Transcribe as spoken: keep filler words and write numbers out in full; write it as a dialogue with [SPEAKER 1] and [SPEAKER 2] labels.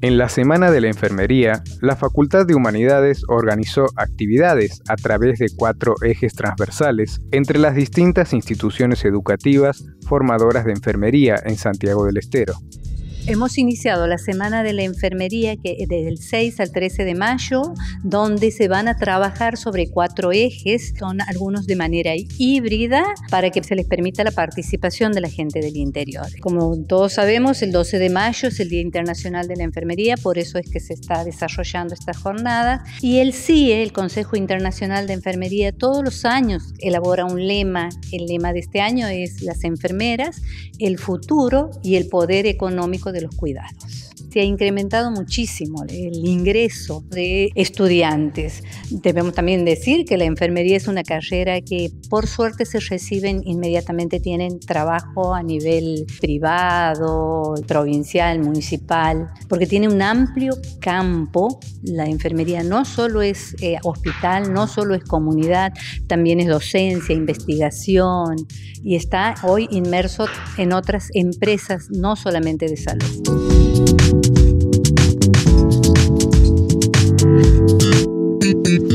[SPEAKER 1] En la Semana de la Enfermería, la Facultad de Humanidades organizó actividades a través de cuatro ejes transversales entre las distintas instituciones educativas formadoras de enfermería en Santiago del Estero.
[SPEAKER 2] Hemos iniciado la Semana de la Enfermería que desde el seis al trece de mayo, donde se van a trabajar sobre cuatro ejes, son algunos de manera híbrida, para que se les permita la participación de la gente del interior. Como todos sabemos, el doce de mayo es el Día Internacional de la Enfermería, por eso es que se está desarrollando esta jornada. Y el C I E, el Consejo Internacional de Enfermería, todos los años elabora un lema. El lema de este año es las enfermeras, el futuro y el poder económico de los cuidados. Se ha incrementado muchísimo el ingreso de estudiantes. Debemos también decir que la enfermería es una carrera que por suerte se reciben inmediatamente, tienen trabajo a nivel privado, provincial, municipal, porque tiene un amplio campo. La enfermería no solo es eh, hospital, no solo es comunidad, también es docencia, investigación y está hoy inmerso en otras empresas, no solamente de salud.